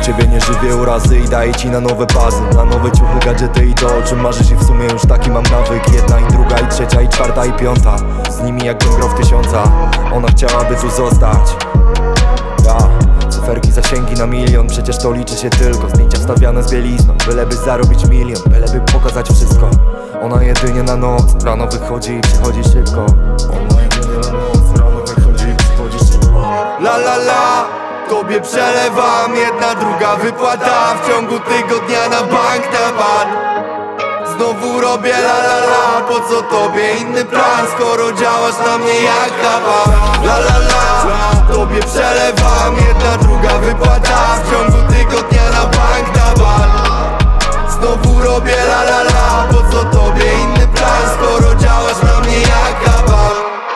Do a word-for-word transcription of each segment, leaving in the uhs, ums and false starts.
ciebie nie żywię urazy i daję ci na nowe bazy, na nowe ciuchy, gadżety i to, o czym marzysz. I w sumie już taki mam nawyk. Jedna i druga i trzecia i czwarta i piąta, z nimi jakbym grał w tysiąca. Ona chciałaby tu zostać. Ja, cyferki, zasięgi na milion, przecież to liczy się tylko. Zdjęcia wstawiane z bielizną, byleby zarobić milion, byleby pokazać wszystko. Ona jedynie na noc, rano wychodzi i przychodzi szybko. Ona jedynie na noc, rano wychodzi i przychodzi szybko. La la la, tobie przelewam, jedna druga wypłata. W ciągu tygodnia na bank napad. Znowu robię la la la, po co tobie inny plan, skoro działasz na mnie jak kawał. La la la, tobie przelewam, jedna druga wypłata. W ciągu tygodnia na bank napad. Znowu robię la la la, po co tobie inny plan, skoro działasz na mnie jak kawał.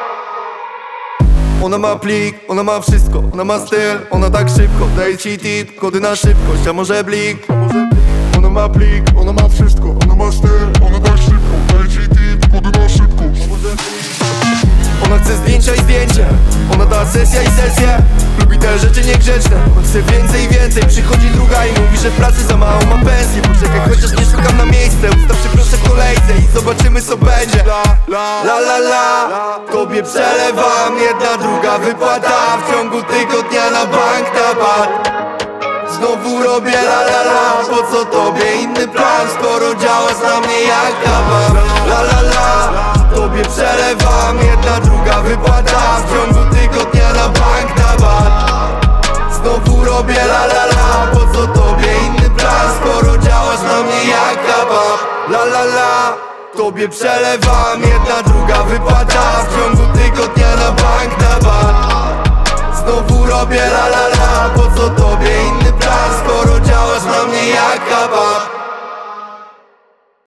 Ona ma plik, ona ma wszystko, ona ma styl, ona tak szybko daje ci tip, kody na szybkość, a może blik. Ona ma plik, ona ma wszystko, ona ma styl, ona tak szybko daje ci tip, kody na szybkość. Ona chce zdjęcia i zdjęcie, ona da sesja i sesję. Lubi te rzeczy niegrzeczne, on chce więcej i więcej. Przychodzi druga i mówi, że w pracy za mało ma pensję. Poczekaj, chociaż nie szukam na miejsce, ustaw się proszę w kolejce i zobaczymy co będzie. La la la la, tobie przelewam, jedna druga wypłata. W ciągu tygodnia na bank napad. Znowu robię la la la, po co tobie inny plan, skoro działasz na mnie jak kawał. La la la, tobie przelewam, jedna druga wypłata. W ciągu tygodnia na bank napad. Znowu robię la la la, po co tobie inny plan, skoro działasz na mnie jak kawał. La la la, tobie przelewam, jedna druga wypłata. W ciągu tygodnia na bank.